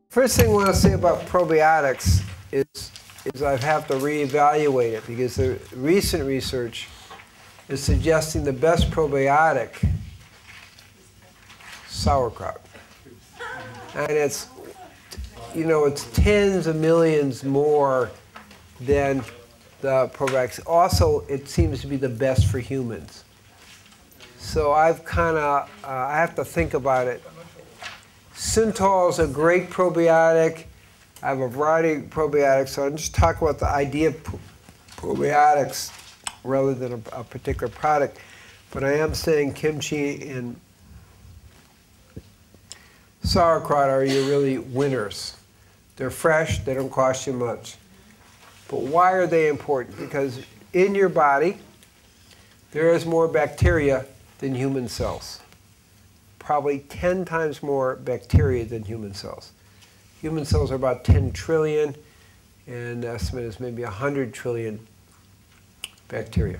First thing I want to say about probiotics is I have to reevaluate it because the recent research is suggesting the best probiotic, sauerkraut. And it's, you know, it's tens of millions more than the probiotics. Also, it seems to be the best for humans. So I've kind of, I have to think about it. Syntol is a great probiotic. I have a variety of probiotics, so I'll just talk about the idea of probiotics rather than a particular product. But I am saying kimchi and sauerkraut are your really winners. They're fresh, they don't cost you much. But why are they important? Because in your body, there is more bacteria than human cells. Probably 10 times more bacteria than human cells. Human cells are about 10 trillion, and the estimate is maybe 100 trillion bacteria.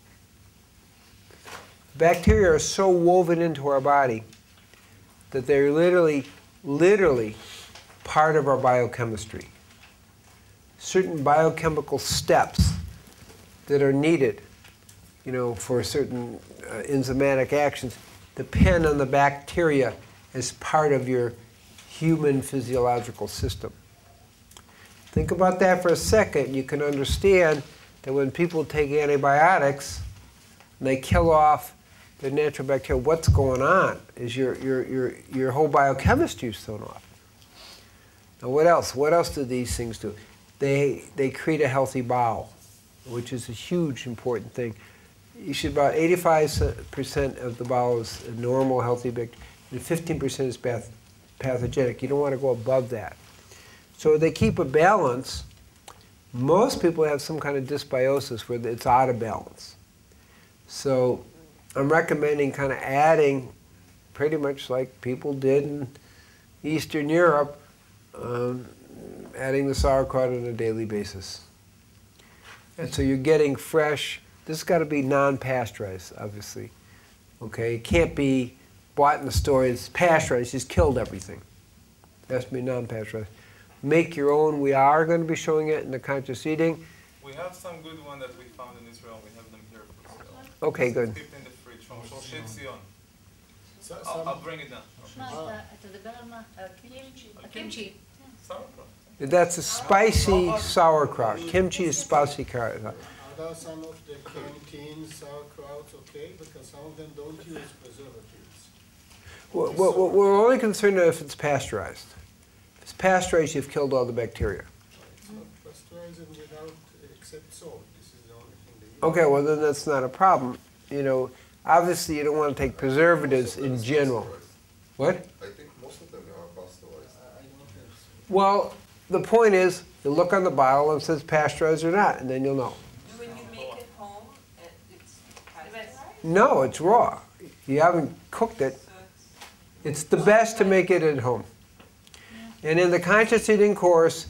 Bacteria are so woven into our body that they're literally part of our biochemistry. Certain biochemical steps that are needed, you know, for certain enzymatic actions depend on the bacteria as part of your human physiological system. Think about that for a second. You can understand that when people take antibiotics and they kill off the natural bacteria, what's going on is your whole biochemistry is thrown off. Now what else? What else do these things do? They create a healthy bowel, which is a huge important thing. You should about 85% of the bowel is a normal, healthy bacteria, and 15% is pathogenic. You don't want to go above that. So they keep a balance. Most people have some kind of dysbiosis where it's out of balance. So I'm recommending kind of adding, pretty much like people did in Eastern Europe, adding the sauerkraut on a daily basis. And so you're getting fresh. This has got to be non-pasteurized, obviously. Okay, it can't be bought in the store. It's pasteurized. Just killed everything. It has to be non-pasteurized. Make your own. We are going to be showing it in the conscious eating. We have some good ones that we found in Israel. We have them here for sale. Okay, good. Keep in the fridge from Shoshet Zion. I'll bring it down. Kimchi. Sauerkraut. That's a spicy sauerkraut. Kimchi is spicy sauerkraut. Are some of the canteen sauerkrauts okay? Because some of them don't use preservatives. We're only concerned if it's pasteurized. If it's pasteurized, you've killed all the bacteria. It's not pasteurized without, except salt. This is the only thing they use. Okay, well then that's not a problem. You know, obviously you don't want to take preservatives in general. What? I think most of them are pasteurized. I don't think so. Well, the point is, you look on the bottle and it says pasteurized or not, and then you'll know. When you make it home, it's pasteurized? No, it's raw. You haven't cooked it. It's the best to make it at home. And in the conscious eating course,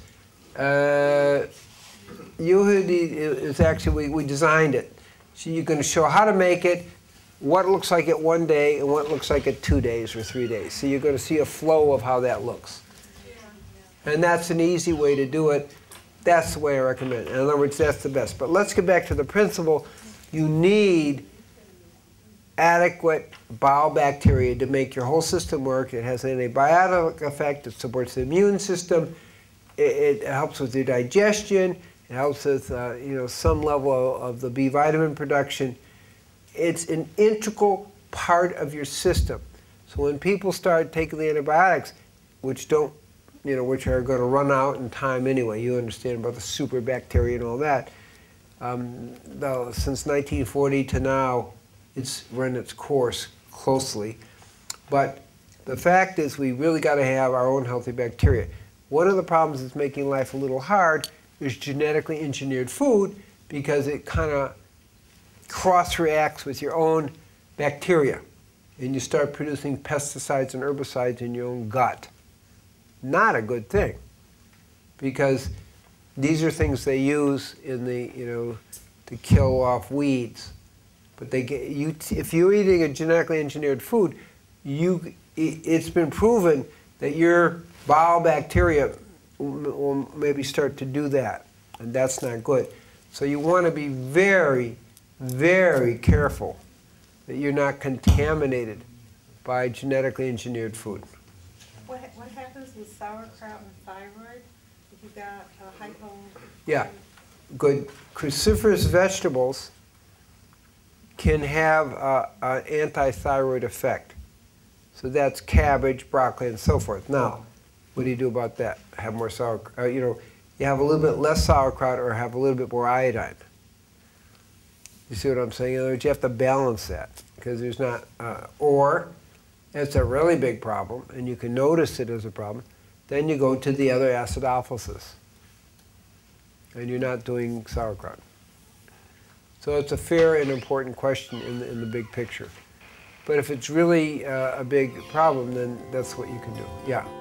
is actually, we designed it. So you're going to show how to make it, what it looks like it 1 day, and what it looks like it 2 days or 3 days. So you're going to see a flow of how that looks. And that's an easy way to do it. That's the way I recommend it. In other words, that's the best. But let's get back to the principle. You need adequate bowel bacteria to make your whole system work. It has an antibiotic effect. It supports the immune system. It helps with your digestion. It helps with you know, some level of the B vitamin production. It's an integral part of your system. So when people start taking the antibiotics, which don't, you know, which are going to run out in time anyway, you understand about the super bacteria and all that. Since 1940 to now, it's run its course closely. But the fact is we really got to have our own healthy bacteria. One of the problems that's making life a little hard is genetically engineered food because it kind of cross-reacts with your own bacteria. And you start producing pesticides and herbicides in your own gut. Not a good thing, because these are things they use in the, you know, to kill off weeds. But they get you if you're eating a genetically engineered food, it's been proven that your bowel bacteria will maybe start to do that, and that's not good. So you want to be very, very careful that you're not contaminated by genetically engineered food. What happens with sauerkraut and thyroid if you've got hypo? Yeah, good. Cruciferous vegetables can have an anti-thyroid effect. So that's cabbage, broccoli, and so forth. Now, what do you do about that? Have more sauerkraut, you have a little bit less sauerkraut or have a little bit more iodine. You see what I'm saying? In other words, you have to balance that because there's not, or it's a really big problem and you can notice it as a problem, then you go to the other acidophilus and you're not doing sauerkraut. So it's a fair and important question in the big picture. But if it's really a big problem, then that's what you can do. Yeah.